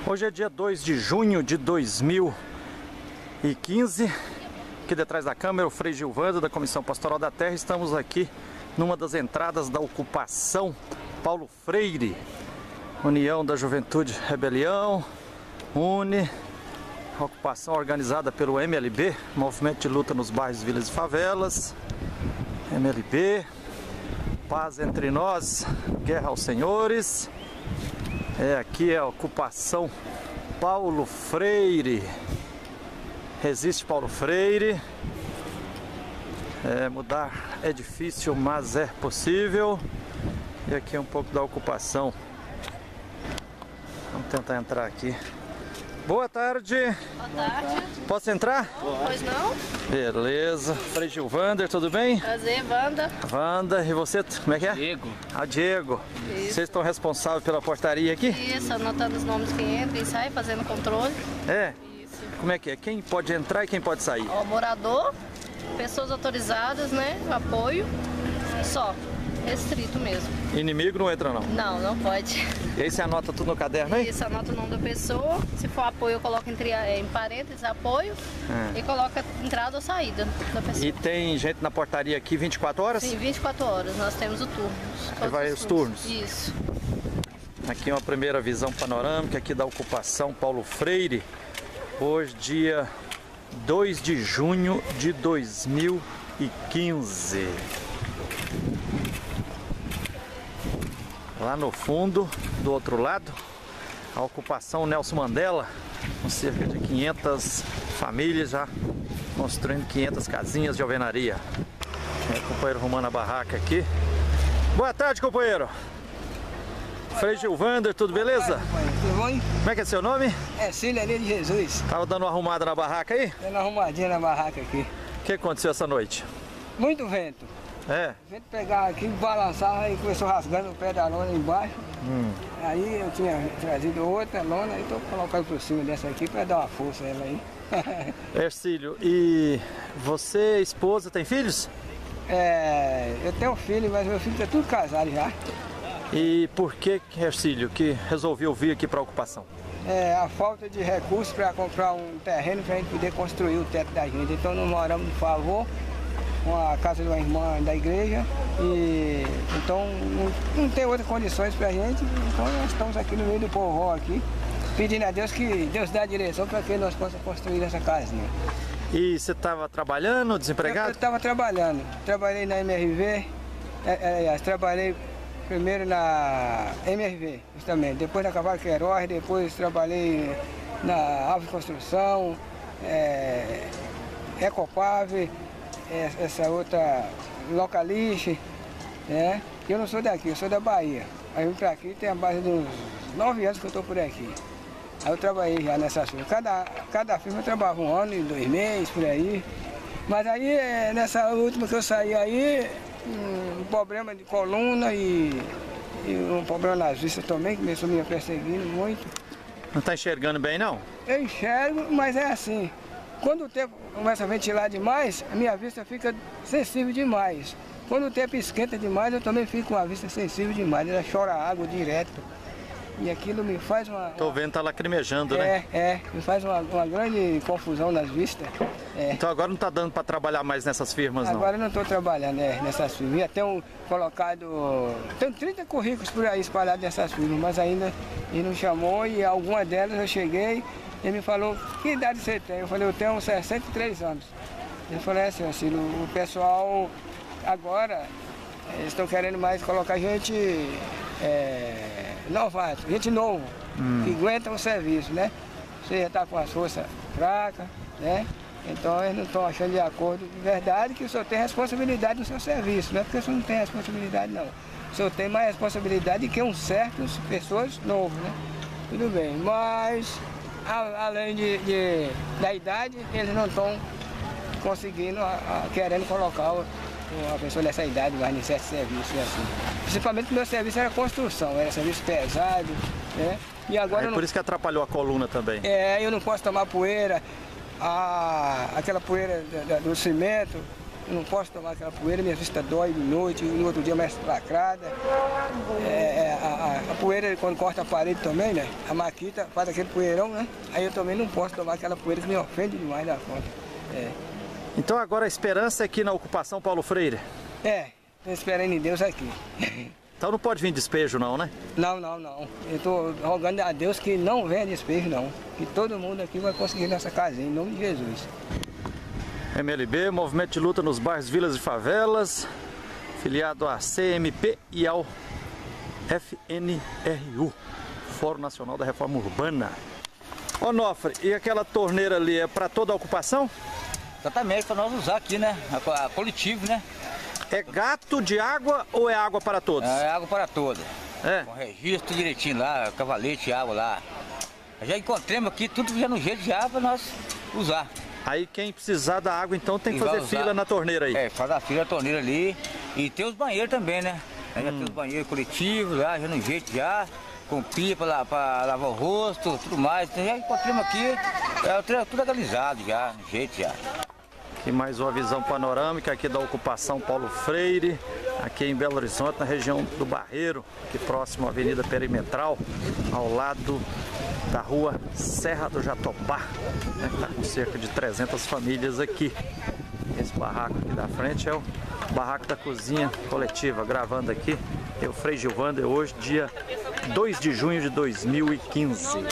Hoje é dia 2 de junho de 2015. Aqui detrás da câmera, o Frei Gilvando, da Comissão Pastoral da Terra. Estamos aqui numa das entradas da ocupação Paulo Freire. União da Juventude Rebelião, UNE, ocupação organizada pelo MLB, Movimento de Luta nos Bairros, Vilas e Favelas. MLB, Paz Entre Nós, Guerra aos Senhores. Aqui é a ocupação Paulo Freire. Resiste Paulo Freire. Mudar é difícil, mas é possível. E aqui é um pouco da ocupação. Vamos tentar entrar aqui. Boa tarde. Boa tarde. Posso entrar? Pois não? Beleza. Frei Gilvander, tudo bem? Prazer, Wanda. Wanda, e você, como é que é? Diego. Diego. Isso. Vocês estão responsáveis pela portaria aqui? Isso, anotando os nomes de quem entra, quem sai, fazendo controle. Isso. Isso. Como é que é? Quem pode entrar e quem pode sair? Ó, morador, pessoas autorizadas, né? Apoio, só. Restrito mesmo. Inimigo não entra não. Não, não pode. E aí você anota tudo no caderno aí? Isso, anota o nome da pessoa. Se for apoio, eu coloco em parênteses apoio e coloca entrada ou saída da pessoa. E tem gente na portaria aqui 24 horas? Sim, 24 horas. Nós temos o turno. Aí vai os turnos? Isso. Aqui uma primeira visão panorâmica aqui da ocupação Paulo Freire. Hoje, dia 2 de junho de 2015. Lá no fundo, do outro lado, a ocupação Nelson Mandela, com cerca de 500 famílias já construindo 500 casinhas de alvenaria. Tem o companheiro arrumando a barraca aqui. Boa tarde, companheiro. Frei Gilvander, tudo beleza? Tudo bom? Como é que é seu nome? É Cília de Jesus. Tava dando uma arrumada na barraca aí? Dando uma arrumadinha na barraca aqui. O que aconteceu essa noite? Muito vento. O vento pegava aqui, balançava e começou rasgando o pé da lona embaixo. Aí eu tinha trazido outra lona e estou colocando por cima dessa aqui para dar uma força a ela aí. Ercílio, e você, esposa, tem filhos? Eu tenho um filho, mas meu filho está tudo casado já. E por que, Ercílio, que resolveu vir aqui para a ocupação? A falta de recursos para comprar um terreno para a gente poder construir o teto da gente. Então nós moramos de favor com a casa de uma irmã da igreja e então não tem outras condições para a gente. Então nós estamos aqui no meio do povão aqui, pedindo a Deus que Deus dê a direção para que nós possamos construir essa casinha. E você estava trabalhando, desempregado? Eu estava trabalhando, trabalhei na MRV, trabalhei primeiro na MRV, justamente, depois na Cavalo Queiroz, depois trabalhei na Ave Construção, Ecopave, essa outra Localixe, né? Eu não sou daqui, eu sou da Bahia. Aí eu vim pra aqui, tem a base de uns 9 anos que eu estou por aqui. Aí eu trabalhei já nessas firmas. Cada firma eu trabalhava 1 ano e 2 meses, por aí. Mas aí, nessa última que eu saí aí, um problema de coluna e um problema nas vistas também, que começou me perseguindo muito. Não está enxergando bem, não? Eu enxergo, mas é assim. Quando o tempo começa a ventilar demais, a minha vista fica sensível demais. Quando o tempo esquenta demais, eu também fico com a vista sensível demais. Ela chora água direto. E aquilo me faz uma... Tô vendo, tá lacrimejando, né? Me faz uma grande confusão nas vistas. Então agora não tá dando para trabalhar mais nessas firmas, não? Agora eu não estou trabalhando nessas firmas. Já tenho colocado... Tenho 30 currículos por aí espalhados nessas firmas, mas ainda ele não chamou e alguma delas eu cheguei. Ele me falou, que idade você tem? Eu falei, eu tenho 63 anos. Ele falou assim, o pessoal agora, eles estão querendo mais colocar gente novato, gente novo, que aguenta o serviço, né? Você já está com as forças fracas, né? Então eles não estão achando de acordo de verdade que o senhor tem responsabilidade no seu serviço, não é porque o senhor não tem responsabilidade não. O senhor tem mais responsabilidade que certas pessoas novas, né? Tudo bem, mas... Além da idade, eles não estão conseguindo, querendo colocar a pessoa nessa idade mais em certo serviço, assim. Principalmente o meu serviço era construção, era serviço pesado, né? E agora por isso que atrapalhou a coluna também. Eu não posso tomar poeira, aquela poeira do cimento, Eu não posso tomar aquela poeira, minha vista dói de noite, no outro dia mais lacrada. A poeira, quando corta a parede também, né? A maquita faz aquele poeirão, né? Aí eu também não posso tomar aquela poeira que me ofende demais da conta. Então agora a esperança é aqui na ocupação Paulo Freire? Estou esperando em Deus aqui. Então não pode vir despejo não, né? Não. Eu estou rogando a Deus que não venha despejo não. Que todo mundo aqui vai conseguir nossa casinha, em nome de Jesus. MLB, Movimento de Luta nos Bairros, Vilas e Favelas, filiado à CMP e ao FNRU, Fórum Nacional da Reforma Urbana. Onofre, e aquela torneira ali é para toda a ocupação? Exatamente, para nós usar aqui, né? A coletivo, né? É gato de água ou é água para todos? É água para todos. É. Com registro direitinho lá, cavalete, água lá. Já encontramos aqui tudo já no jeito de água para nós usar. Aí quem precisar da água então tem que fazer fila na torneira aí. Faz a fila na torneira ali. E tem os banheiros também, né? Já tem os banheiros coletivos lá, já no jeito já. Com pia para lavar o rosto, tudo mais. Então, já encontramos aqui, tudo legalizado já, no jeito já. Aqui mais uma visão panorâmica aqui da ocupação Paulo Freire, aqui em Belo Horizonte, na região do Barreiro, aqui próximo à Avenida Perimetral, ao lado da rua Serra do Jatobá, né, que está com cerca de 300 famílias aqui. Esse barraco aqui da frente é o barraco da cozinha coletiva, gravando aqui, eu, Frei Gilvander, hoje dia 2 de junho de 2015.